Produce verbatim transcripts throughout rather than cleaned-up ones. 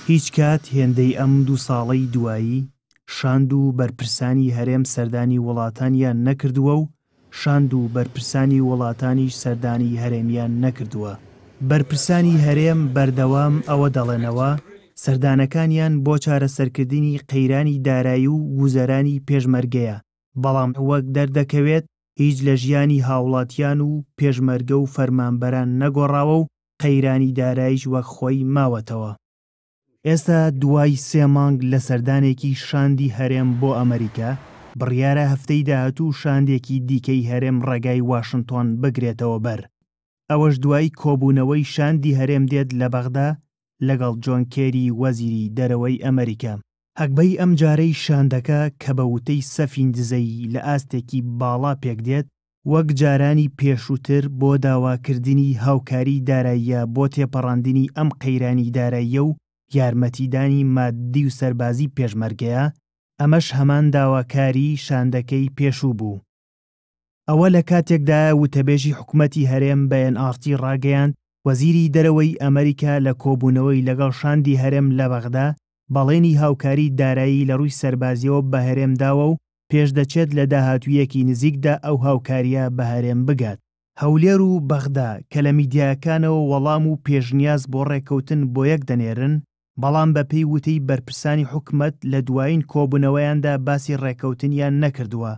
هیچ کات هێندەی ئەم دوو ساڵەی دوایی شاند و بەرپرسانی هەرێم سەردانی وڵاتانیان نەکردووە و شاند و بەرپرسانی وڵاتانیش سەردانی هەرێمیان نەکردووە. بەرپرسانی هەرێم بەردەوام ئەوە دەڵێنەوە سەردانەکانیان بۆ چارەسەرکردنی قەیرانی دارایی و گوزەرانی پێشمەرگەیە، بەڵام وەک دەردەکەوێت هیچ لە ژیانی هاوڵاتیان و پێشمەرگە و فەرمانبەران نەگۆڕاوە و قەیرانی داراییش وەک خۆی ماوەتەوە. ئێستا دوای سێ مانگ لە سەردانێکی شاندی هەرێم بۆ ئەمریکا بڕیارە هەفتەی داهاتوو شاندێکی دیکەی هەرێم ڕێگای واشنتۆن بگرێتەوە بەر. ئەوەش دوای کۆبوونەوەی شاندی هەرێم دێت لە بەغدا لەگەڵ جۆن کێری وەزیری دەرەوەی ئەمریکا. هەکبەی ئەم جارەی شاندەکە کە بە وتەی سەفین دزەی لە ئاستێکی باڵا پێک دێت وەک جارانی پێشووتر بۆ داواکردنی هاوکاری داراییە بۆ تێپەڕاندنی ئەم قەیرانی داراییە و یارمەتیدانی مادی و سەربازی پێشمەرگەیە، ئەمەش هەمان داواکاری شاندەکەی پێشوو بوو. ئەوە لە کاتێکدا وتەبێژی حکومەتی هەرێم بە ئێن ئار تی ڕاگەیاند وەزیری دەرەوەی ئەمریکا لە کۆبوونەوەی لەگەڵ شاندی هەرێم لە بەغدا بەڵێنی هاوکاری دارایی لە ڕووی سەربازیەوە بە هەرێم داوە و پێش دەچێت لە داهاتوویەکی نزیکدا ئەو هاوکاریە بە هەرێم بگات. هەولێر و بەغدا کە لە میدیاکانەوە وەڵام و پێشنیاز بۆ ڕێکەوتن بۆ یەک دەنێرن، بەڵام بەپێی وتەی بەرپرسانی حکومەت لە دوایین کۆبوونەوەیاندا باسی ڕێکەوتنیان نەکردووە.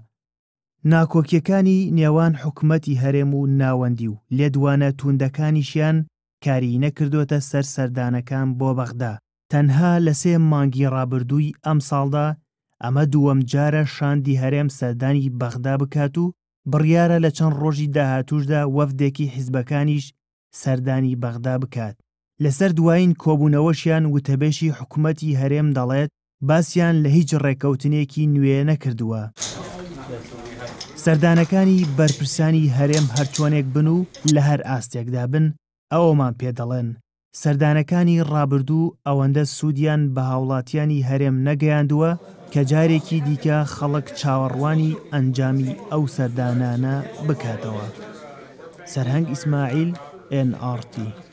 ناکۆکیەکانی نێوان حکومەتی هەرێم و ناوەندی و لێدوانە توندەکانیشیان کاری نەکردوتە سەر سەردانەکان بۆ بەغدا. تەنها لە سێ مانگی ڕابردووی ئەم ساڵدا ئەمە دووەم جارە شاندی هەرێم سەردانی بەغدا بکات و بڕیارە لە چەند ڕۆژی داهاتووشدا وەفدێکی حیزبەکانیش سەردانی بەغدا بکات. لەسەر دوایین کۆبوونەوەشیان وتەبێژی حکومەتی هەرێم دەڵێت باسییان لە هیچ ڕێکەوتنێکی نوێ نەکردووە. سەردانەکانی بەرپرسانی هەرێم هەرچۆنێک بن و لە هەر ئاستێکدا بن ئەوەمان پێ دەڵێن سەردانەکانی ڕابردوو ئەوەندە سوودیان بە هاوڵاتیانی هەرێم نەگەیاندووە کە جارێکی دیکە خەڵک چاوەڕوانی ئەنجامی ئەو سەردانانە بکاتەوە. سەرهەنگ ئیسماعیل، ئێن ئار تی.